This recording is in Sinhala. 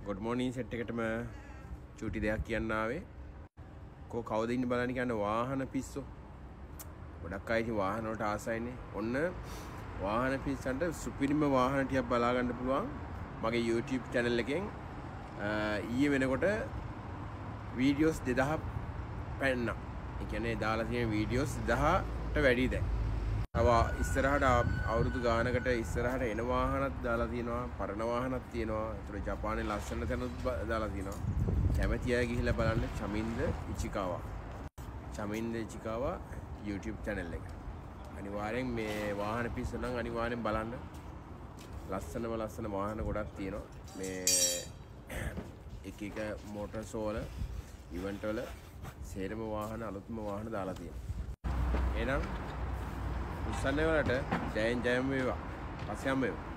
good morning set එකටම චූටි දෙයක් කියන්න ආවේ. කවුද ඉන්නේ බලන්න කියන්නේ වාහන පිස්සෝ. ගොඩක් අය ඉතින් වාහන වලට ආසයිනේ. ඔන්න වාහන පිස්සන්ට සුපිරිම වාහන ටිකක් බලා ගන්න පුළුවන් මගේ YouTube channel එකෙන්. ඊයේ වෙනකොට වීඩියෝස් 2000 පැන්නා. ඒ කියන්නේ දාලා තියෙන වීඩියෝස් 2000ට වැඩි දැන්. තව ඉස්සරහට අවුරුදු ගානකට ඉස්සරහට එන ዋහනත් දාලා තියෙනවා, පරණ ዋහනත් තියෙනවා. ඒතර ජපානයේ ලස්සන තැනුත් දාලා තියෙනවා. කැමති අය ගිහිල්ලා බලන්න චමින්ද ඉචිකාවා YouTube channel එක. අනිවාර්යෙන් මේ වාහන පිස්සු නම් අනිවාර්යෙන් බලන්න. ලස්සන වාහන ගොඩක් තියෙනවා. මේ එක මෝටර් සෝල ඉවෙන්ට් වල සේරම වාහන අලුත්ම වාහන දාලා තියෙනවා. එහෙනම් උස්සන්නේ වලට ජයෙන් ජයම වේවා. පස්සේ හම්බ වෙමු.